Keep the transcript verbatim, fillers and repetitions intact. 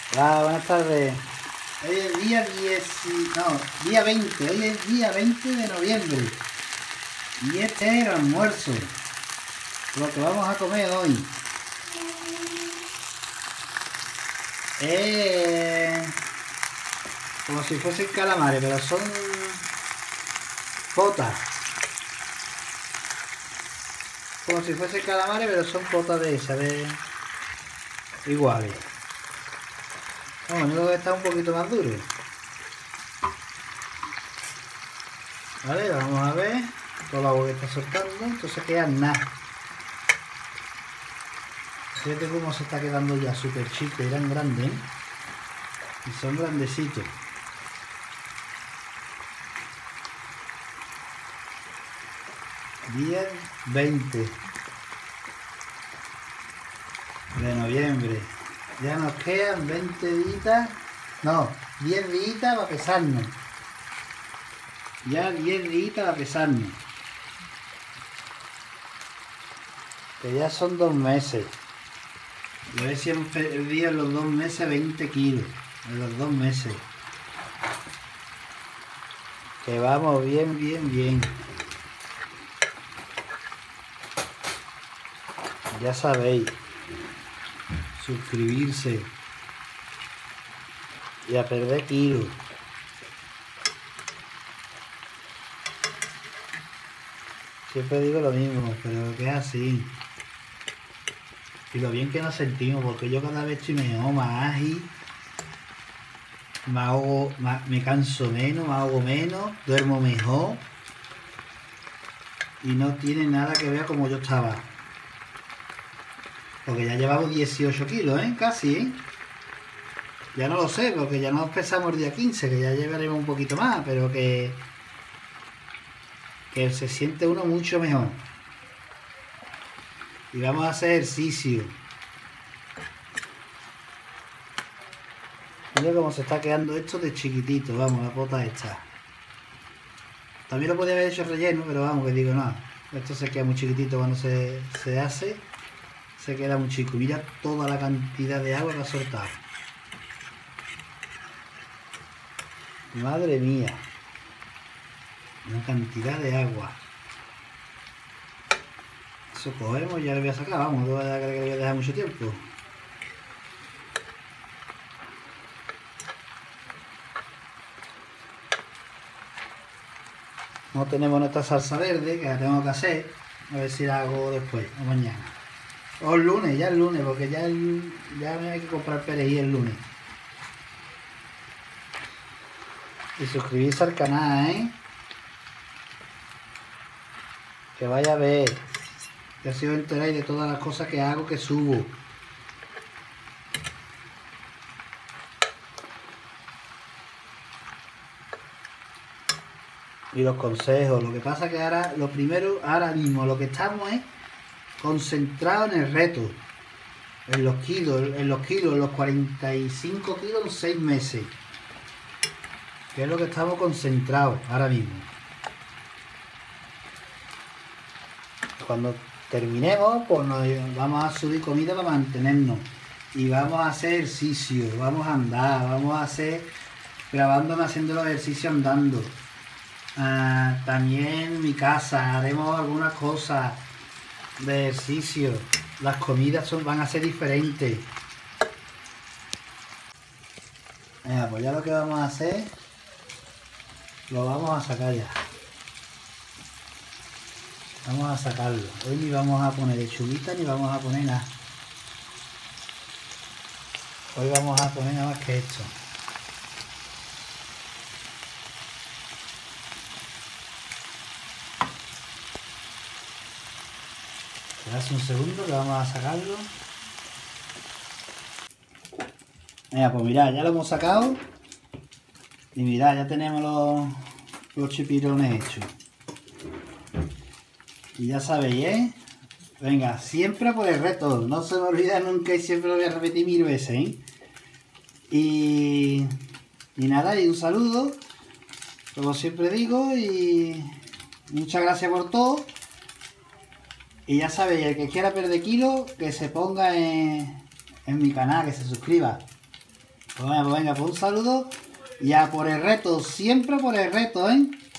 Hola, buenas tardes. Hoy es día diez, no, día veinte, hoy es día veinte de noviembre. Y este es el almuerzo, lo que vamos a comer hoy. Es como si fuesen calamares, pero son potas. Como si fuesen calamares, pero son potas de esas, de iguales. Lo único que está un poquito más duro. Vale, vamos a ver todo el agua que está soltando. Entonces quedan nada. Fíjate cómo se está quedando ya súper chico. Eran grandes, ¿eh? Y son grandecitos. Día veinte de noviembre. Ya nos quedan veinte días, no, diez días para pesarnos. Ya diez días para pesarnos. Que ya son dos meses. Y a ver si hemos perdido en los dos meses veinte kilos. En los dos meses. Que vamos bien, bien, bien. Ya sabéis. Suscribirse. Y a perder kilos. Siempre digo lo mismo, pero que es así. Y lo bien que nos sentimos, porque yo cada vez estoy mejor, más ágil, me, hago, me canso menos, me hago menos, duermo mejor. Y no tiene nada que ver como yo estaba. Porque ya llevamos dieciocho kilos, ¿eh? Casi, ¿eh? Ya no lo sé, porque ya nos pesamos el día quince, que ya llevaremos un poquito más, pero que... que se siente uno mucho mejor. Y vamos a hacer ejercicio. Mira cómo se está quedando esto de chiquitito, vamos, la pota esta. También lo podía haber hecho relleno, pero vamos, que digo, no. Esto se queda muy chiquitito cuando se, se hace. Se queda muy chico. Mira toda la cantidad de agua que ha soltado. Madre mía. Una cantidad de agua. Eso cogemos y ya lo voy a sacar, vamos, no voy a creer que lo voy a dejar mucho tiempo. No tenemos nuestra salsa verde, que la tengo que hacer. A ver si la hago después, o mañana. O el lunes, ya el lunes, porque ya, el, ya me hay que comprar perejil el lunes. Y suscribirse al canal, ¿eh? Que vaya a ver. Que así os enteráis de todas las cosas que hago, que subo. Y los consejos. Lo que pasa es que ahora, lo primero, ahora mismo, lo que estamos es concentrados en el reto. En los kilos, en los kilos, en los cuarenta y cinco kilos en seis meses. Que es lo que estamos concentrados ahora mismo. Cuando terminemos, pues nos vamos a subir comida para mantenernos. Y vamos a hacer ejercicio, vamos a andar, vamos a hacer, grabándome haciendo los ejercicios andando. Uh, también en mi casa haremos algunas cosas de ejercicio. Las comidas son, van a ser diferentes. Venga, pues ya lo que vamos a hacer, lo vamos a sacar ya. Vamos a sacarlo. Hoy ni vamos a poner lechuguita ni vamos a poner nada. Hoy vamos a poner nada más que esto. Esperad un segundo que vamos a sacarlo. Mira, pues mirad, ya lo hemos sacado. Y mirad, ya tenemos los, los chipirones hechos. Y ya sabéis, ¿eh? Venga, siempre por el reto. No se me olvida nunca y siempre lo voy a repetir mil veces, ¿eh? Y, y nada, y un saludo. Como siempre digo, y muchas gracias por todo. Y ya sabéis, el que quiera perder kilos, que se ponga en, en mi canal, que se suscriba. Pues venga, pues venga, pues un saludo y a por el reto, siempre por el reto, ¿eh?